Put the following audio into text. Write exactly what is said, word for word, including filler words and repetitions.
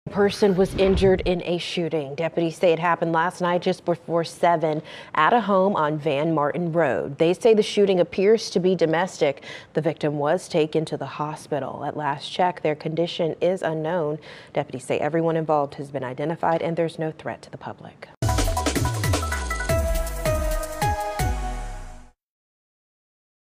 Person was injured in a shooting. Deputies say it happened last night just before seven at a home on Van Martin Road. They say the shooting appears to be domestic. The victim was taken to the hospital. At last check, their condition is unknown. Deputies say everyone involved has been identified and there's no threat to the public.